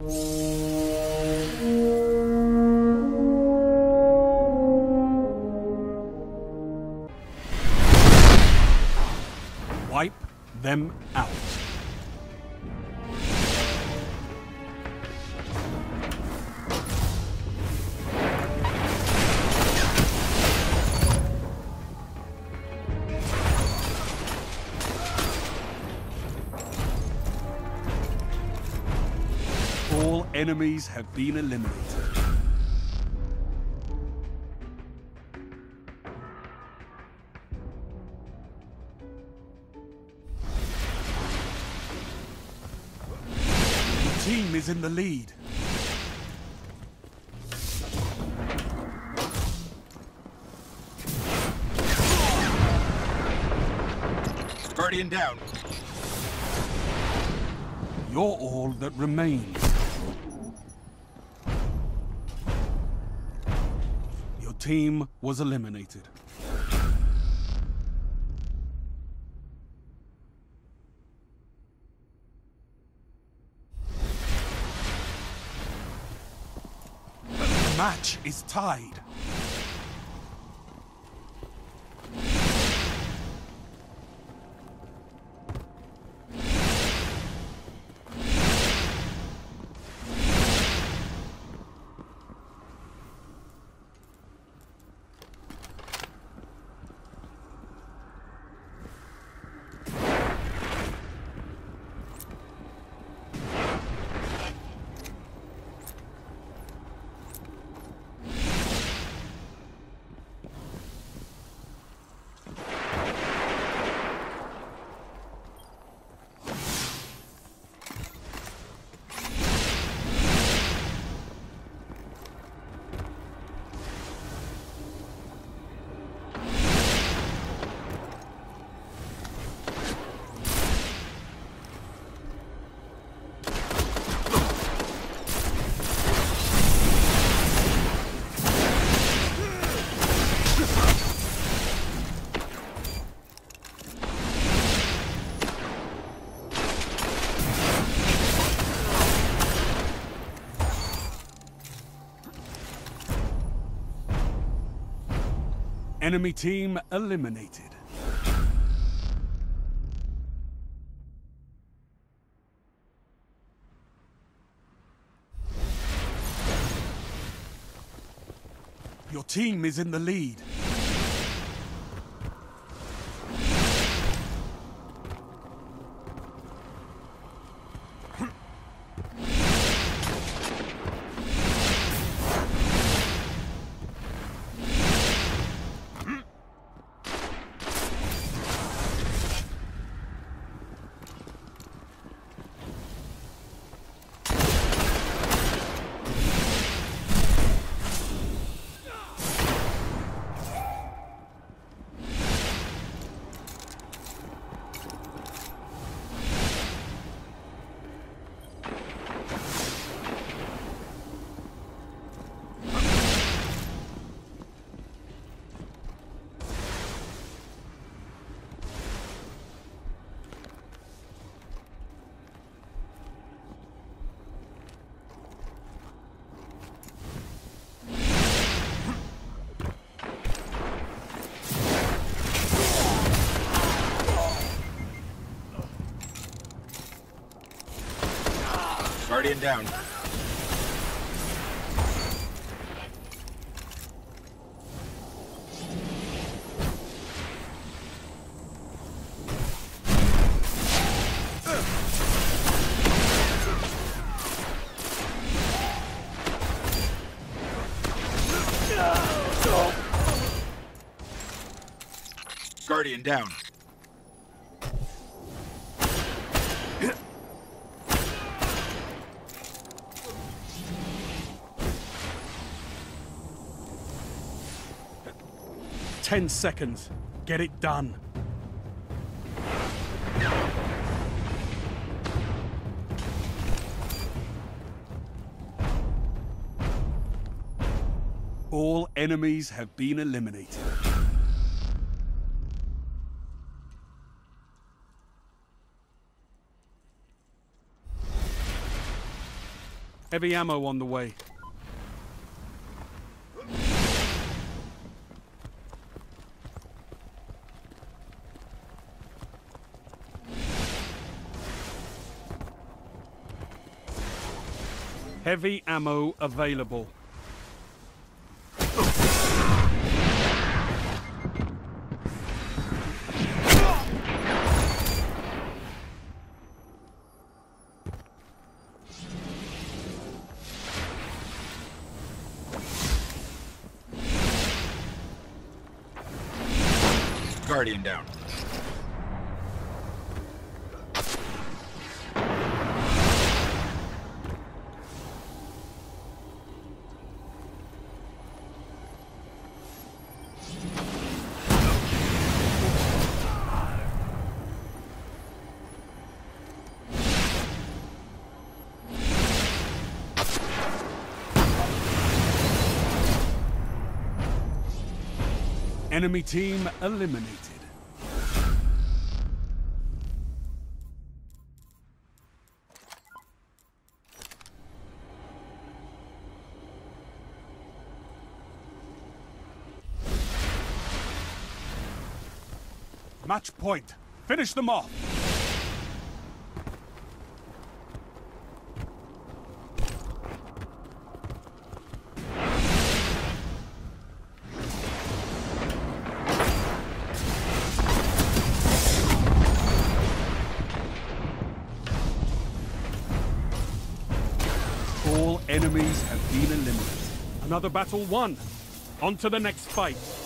Wipe them out. All enemies have been eliminated. The team is in the lead. Guardian down. You're all that remains. Your team was eliminated. The match is tied. Enemy team eliminated. Your team is in the lead. Guardian down. Guardian down. Ten seconds. Get it done. All enemies have been eliminated. Heavy ammo on the way. Heavy ammo available. Guardian down. Enemy team eliminated. Match point. Finish them off. All enemies have been eliminated. Another battle won. On to the next fight.